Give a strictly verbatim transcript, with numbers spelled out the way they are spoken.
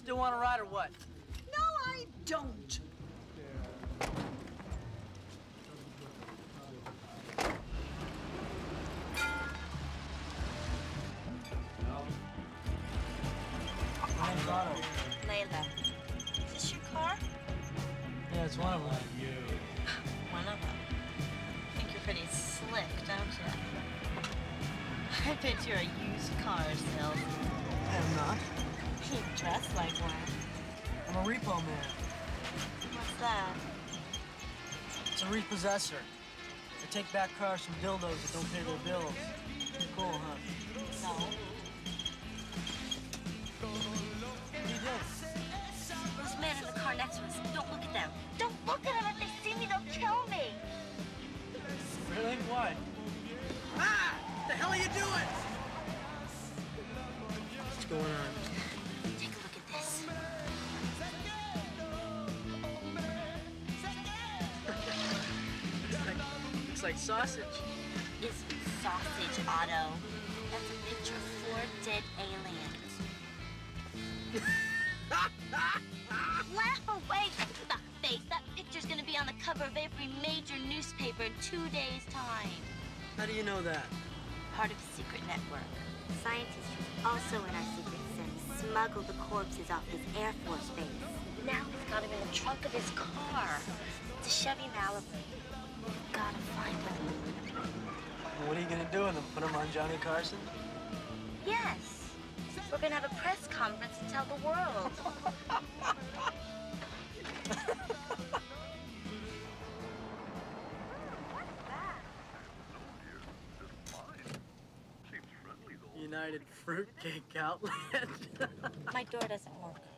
Still want to ride or what? No, I don't. Name's Otto. Leila. Is this your car? Yeah, it's one of them. One of them. I think you're pretty slick, don't you? I bet you're a used car salesman. I'm not. You dress like one. I'm a Repo Man. What's that? It's a repossessor. I take back cars from dildos that don't pay their bills. Pretty cool, huh? No. What are you doing? Those men in the car next to us. Don't look at them. Don't look at them. If they see me, they'll kill me. Really? Why? Ah! What the hell are you doing? What's going on? Take a look at this. looks, like, looks like sausage. Is sausage, Otto. That's a picture of four dead aliens. Laugh away, fuckface. That picture's gonna be on the cover of every major newspaper in two days' time. How do you know that? Part of a secret network. Scientist was also in our secret service, smuggled the corpses off his Air Force base. Now he's got him in the trunk of his car. It's a Chevy Malibu. We've gotta find him. What are you gonna do with them? Put them on Johnny Carson? Yes. We're gonna have a press conference to tell the world. United Fruitcake Outlet. My door doesn't work.